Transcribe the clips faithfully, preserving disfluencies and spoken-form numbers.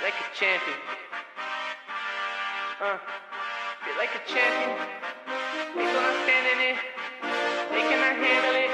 like a champion. Uh, feel like a champion. They gonna stand in it. They cannot handle it.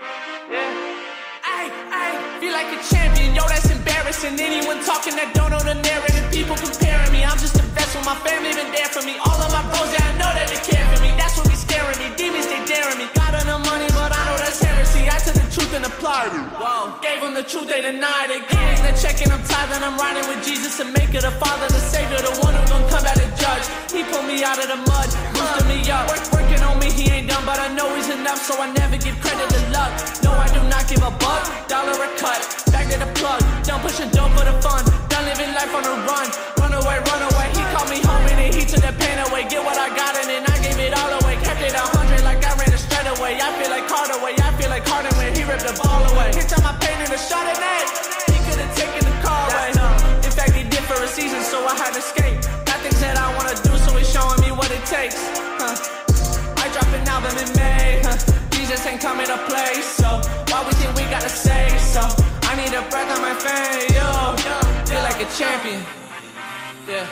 Yeah. Ay, ay, feel like a champion. Yo, that's embarrassing. Anyone talking that don't know the narrative. People comparing me. I'm just a vessel. My family been there for me. All of my bros, yeah, I know that they care for me. That's what be scaring me. Demons, they daring me. Got enough money, but I know that's heresy. I took the truth and applied it. Whoa. Gave them the truth, they denied it. Getting the check and I'm tithing. I'm riding with Jesus to make it the Father, the Savior, the one who gon' come out and judge. He pulled me out of the mud, boosted me up. Work, working on me, he ain't done, but I know he's enough, so I never give credit to luck. No, I do not give a buck, dollar a cut. Back to the plug, done pushing dope for the fun. Done living life on the run. Run away, run away. He called me home and he took the pain away. Get what I got and then I gave it all away. Kept it a hundred like I ran it straight away. I feel like Hardaway, I feel like Harden when he ripped the ball away. Hit on my pain in the shot at that. He could've taken the car away. In fact, he did for a season, so I had to skate. Got things that I wanna do, so he's showing me what it takes. Huh. I dropped an album in May. Huh. Jesus ain't coming to play, so why we think we gotta say so? I need a breath on my fan, yo. Feel like a champion. Yeah.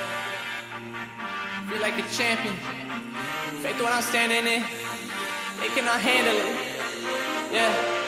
Feel like a champion. Faith when I'm standing in. They cannot handle it. Yeah.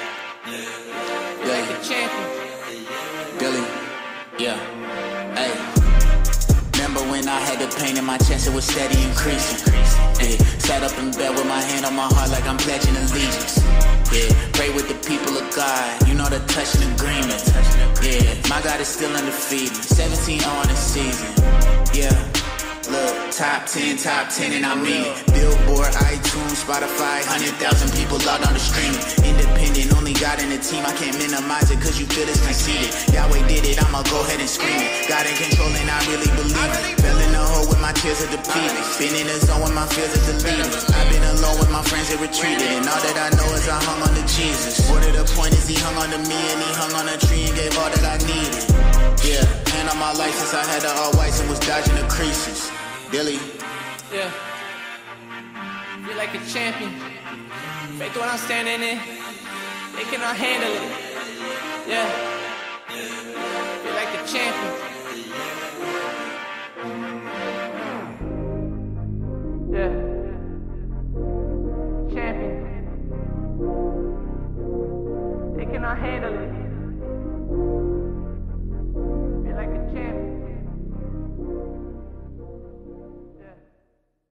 Feel like a champion. Billy, yeah, hey. Remember when I had the pain in my chest, it was steady increasing. Yeah, sat up in bed with my hand on my heart like I'm pledging allegiance. Yeah, pray with the people of God, you know the touch and agreement. Yeah, my God is still undefeated, seventeen on the season. Yeah, look, top ten, top ten, and I mean it. Billboard, iTunes, Spotify, one hundred thousand people logged on the streaming. Independent, only God in the team, I can't minimize it cause you feel it's conceited. Yahweh did it, I'ma go ahead and scream it. God in control and I really believe it. Fell in the hole with my tears are depleted. Been in the zone when my fears are deleted. I've been alone with my friends that retreated. And all that I know is I hung on to Jesus. More to the point is he hung on to me and he hung on a tree and gave all that I needed. Yeah, hand on my life since I had the all whites and was dodging the creases. Billy. Yeah. Feel like a champion. Faith when I'm standing in. They cannot handle it. Yeah. Feel like a champion. Yeah. Champion. They cannot handle it.